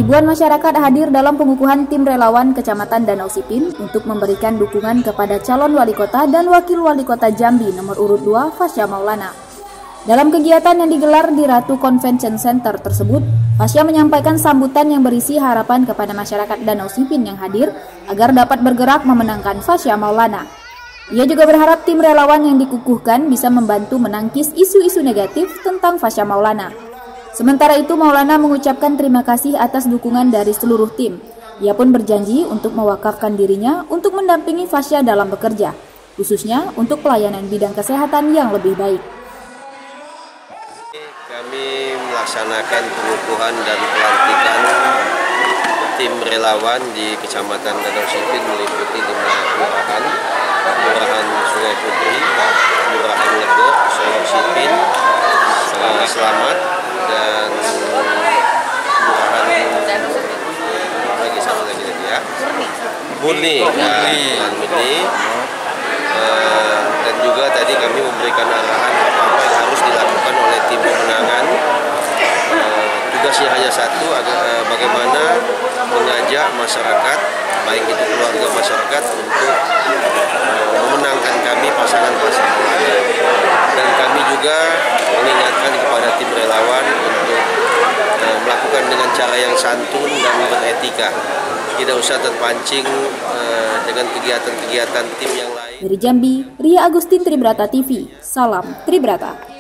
Ribuan masyarakat hadir dalam pengukuhan tim relawan Kecamatan Danau Sipin untuk memberikan dukungan kepada calon wali kota dan wakil wali kota Jambi nomor urut 2 Fasya Maulana. Dalam kegiatan yang digelar di Ratu Convention Center tersebut, Fasya menyampaikan sambutan yang berisi harapan kepada masyarakat Danau Sipin yang hadir agar dapat bergerak memenangkan Fasya Maulana. Ia juga berharap tim relawan yang dikukuhkan bisa membantu menangkis isu-isu negatif tentang Fasya Maulana. Sementara itu, Maulana mengucapkan terima kasih atas dukungan dari seluruh tim. Ia pun berjanji untuk mewakafkan dirinya untuk mendampingi Fasya dalam bekerja, khususnya untuk pelayanan bidang kesehatan yang lebih baik. Kami melaksanakan pengukuhan dan pelantikan tim relawan di Kecamatan Danau Sipin meliputi 5 kelurahan, Kelurahan Sungai Putri, Kelurahan Legok, Solok Sipin, Selamat, dan Kelurahan lagi satu lagi ya, Murni, dan juga tadi kami memberikan arahan apa yang harus dilakukan oleh tim pemenangan. Tugasnya hanya satu, bagaimana mengajak masyarakat, baik itu keluarga masyarakat, untuk memenangkan kami pasangan-pasangan. Dan kami juga mengingatkan kepada tim relawan untuk melakukan dengan cara yang santun dan beretika. Tidak usah terpancing dengan kegiatan-kegiatan tim yang lain. Dari Jambi, Ria Agustin, Tribrata TV. Salam Tribrata.